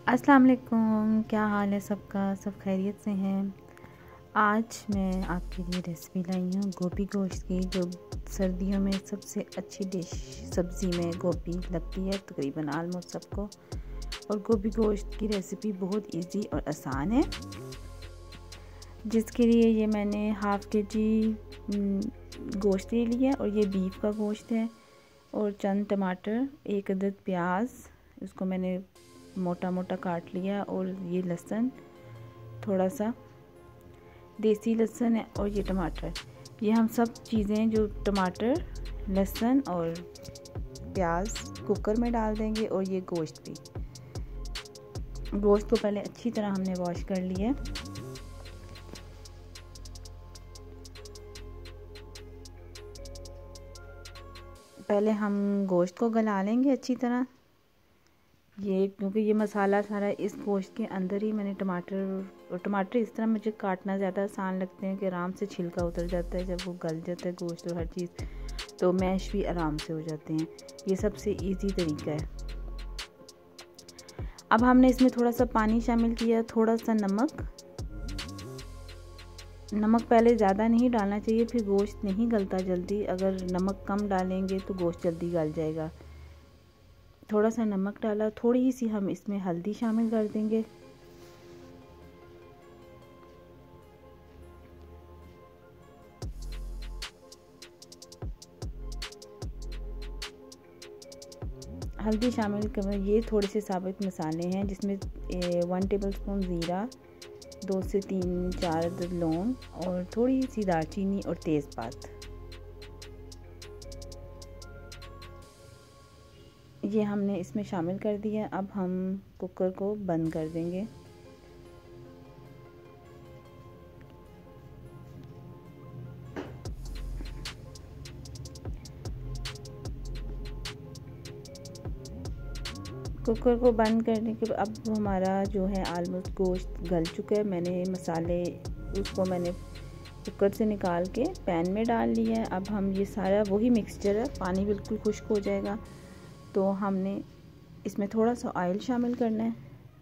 अस्सलाम वालेकुम, क्या हाल है सबका? सब खैरियत से हैं। आज मैं आपके लिए रेसिपी लाई हूँ गोभी गोश्त की, जो सर्दियों में सबसे अच्छी डिश सब्ज़ी में गोभी लगती है तकरीबन आलमोस्ट सबको। और गोभी गोश्त की रेसिपी बहुत इजी और आसान है, जिसके लिए ये मैंने हाफ़ kg गोश्त ले लिया और ये बीफ का गोश्त है। और चंद टमाटर, एक अदद प्याज, इसको मैंने मोटा मोटा काट लिया। और ये लहसुन, थोड़ा सा देसी लहसुन है। और ये टमाटर, ये हम सब चीज़ें जो टमाटर, लहसुन और प्याज कुकर में डाल देंगे। और ये गोश्त भी, गोश्त को पहले अच्छी तरह हमने वॉश कर लिया। पहले हम गोश्त को गला लेंगे अच्छी तरह, ये क्योंकि ये मसाला सारा इस गोश्त के अंदर ही। मैंने टमाटर इस तरह मुझे काटना ज़्यादा आसान लगते हैं कि आराम से छिलका उतर जाता है जब वो गल जाता है गोश्त और हर चीज़, तो मैश भी आराम से हो जाते हैं। ये सबसे इजी तरीका है। अब हमने इसमें थोड़ा सा पानी शामिल किया, थोड़ा सा नमक पहले ज़्यादा नहीं डालना चाहिए, फिर गोश्त नहीं गलता जल्दी। अगर नमक कम डालेंगे तो गोश्त जल्दी गल जाएगा। थोड़ा सा नमक डाला, थोड़ी सी हम इसमें हल्दी शामिल कर देंगे। हल्दी शामिल कर, ये थोड़े से साबुत मसाले हैं जिसमें 1 टेबलस्पून ज़ीरा, 2 से 3-4 अदद लौंग और थोड़ी सी दालचीनी और तेज़पात, ये हमने इसमें शामिल कर दिया। अब हम कुकर को बंद कर देंगे। कुकर को बंद करने के बाद अब हमारा जो है आलमोस्ट गोश्त गल चुका है। मैंने मसाले उसको मैंने कुकर से निकाल के पैन में डाल लिया है। अब हम ये सारा वही मिक्सचर है, पानी बिल्कुल खुश्क हो जाएगा तो हमने इसमें थोड़ा सा ऑयल शामिल करना है।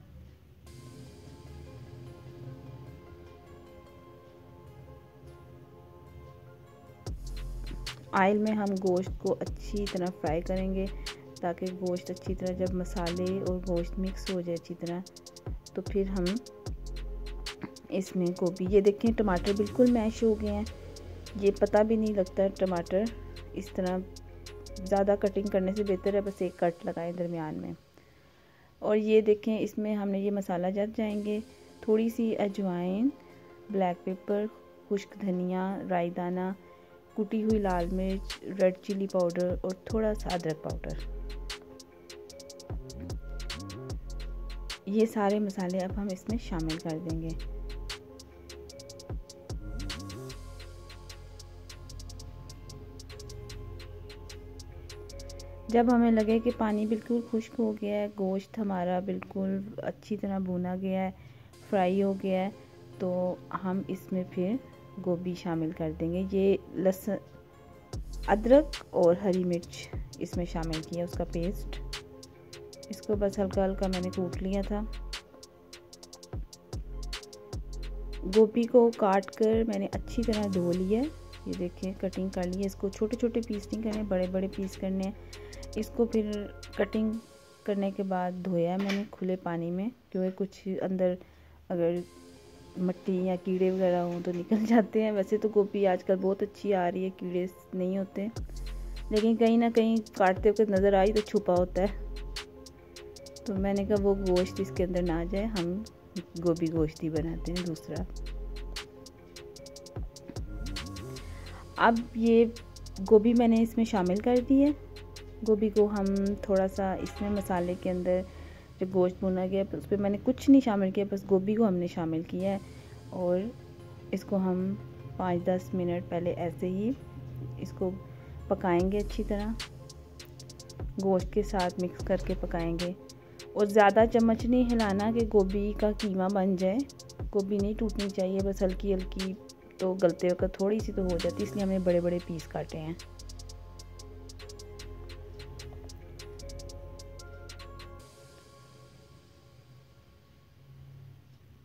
ऑयल में हम गोश्त को अच्छी तरह फ्राई करेंगे ताकि गोश्त अच्छी तरह, जब मसाले और गोश्त मिक्स हो जाए अच्छी तरह, तो फिर हम इसमें गोभी, ये देखें टमाटर बिल्कुल मैश हो गए हैं, ये पता भी नहीं लगता। टमाटर इस तरह ज़्यादा कटिंग करने से बेहतर है बस एक कट लगाएं दरमियान में। और ये देखें इसमें हमने ये मसाला जब जाएंगे, थोड़ी सी अजवाइन, ब्लैक पेपर, खुश्क धनिया, राई दाना, कुटी हुई लाल मिर्च, रेड चिली पाउडर और थोड़ा सा अदरक पाउडर, ये सारे मसाले अब हम इसमें शामिल कर देंगे। जब हमें लगे कि पानी बिल्कुल खुश्क हो गया है, गोश्त हमारा बिल्कुल अच्छी तरह भुना गया है, फ्राई हो गया है, तो हम इसमें फिर गोभी शामिल कर देंगे। ये लहसुन, अदरक और हरी मिर्च इसमें शामिल किया, उसका पेस्ट, इसको बस हल्का हल्का मैंने कूट लिया था। गोभी को काट कर मैंने अच्छी तरह धो लिया, ये देखिए कटिंग कर ली है। इसको छोटे छोटे पीस नहीं करने, बड़े बड़े पीस करने हैं। इसको फिर कटिंग करने के बाद धोया मैंने खुले पानी में, क्योंकि कुछ अंदर अगर मिट्टी या कीड़े वगैरह हों तो निकल जाते हैं। वैसे तो गोभी आजकल बहुत अच्छी आ रही है, कीड़े नहीं होते, लेकिन कहीं ना कहीं काटते वक्त नज़र आई तो छुपा होता है, तो मैंने कहा वो गोश्त इसके अंदर ना जाए, हम गोभी गोश्त ही बनाते हैं दूसरा। अब ये गोभी मैंने इसमें शामिल कर दी है। गोभी को हम थोड़ा सा इसमें मसाले के अंदर, जब गोश्त भुना गया उस पर मैंने कुछ नहीं शामिल किया, बस गोभी को हमने शामिल किया है। और इसको हम 5-10 मिनट पहले ऐसे ही इसको पकाएंगे, अच्छी तरह गोश्त के साथ मिक्स करके पकाएंगे। और ज़्यादा चम्मच नहीं हिलाना कि गोभी का कीमा बन जाए, गोभी नहीं टूटनी चाहिए, बस हल्की हल्की, तो गलते वक्त थोड़ी सी तो हो जाती, इसलिए हमने बड़े बड़े पीस काटे हैं।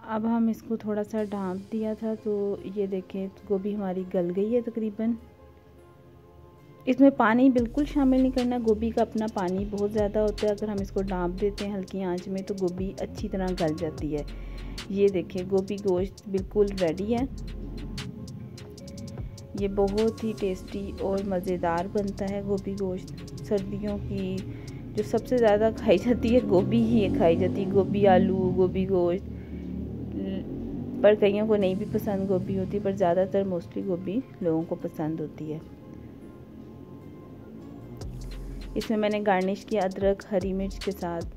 अब हम इसको थोड़ा सा ढाँप दिया था, तो ये देखें गोभी हमारी गल गई है तकरीबन। इसमें पानी बिल्कुल शामिल नहीं करना, गोभी का अपना पानी बहुत ज़्यादा होता है। अगर हम इसको ढाँप देते हैं हल्की आंच में तो गोभी अच्छी तरह गल जाती है। ये देखिए गोभी गोश्त बिल्कुल रेडी है। ये बहुत ही टेस्टी और मज़ेदार बनता है गोभी गोश्त। सर्दियों की जो सबसे ज़्यादा खाई जाती है गोभी ही खाई जाती है, गोभी आलू, गोभी गोश्त। पर कईयों को नहीं भी पसंद गोभी होती, पर ज़्यादातर मोस्टली गोभी लोगों को पसंद होती है। इसमें मैंने गार्निश किया अदरक हरी मिर्च के साथ।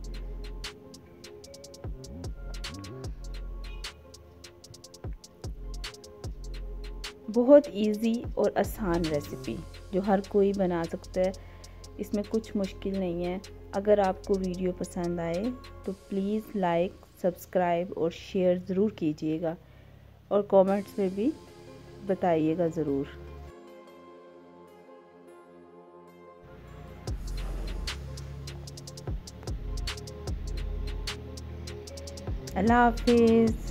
बहुत इजी और आसान रेसिपी जो हर कोई बना सकता है, इसमें कुछ मुश्किल नहीं है। अगर आपको वीडियो पसंद आए तो प्लीज़ लाइक, सब्सक्राइब और शेयर ज़रूर कीजिएगा और कमेंट्स में भी बताइएगा ज़रूर। अल्लाह हाफिज़।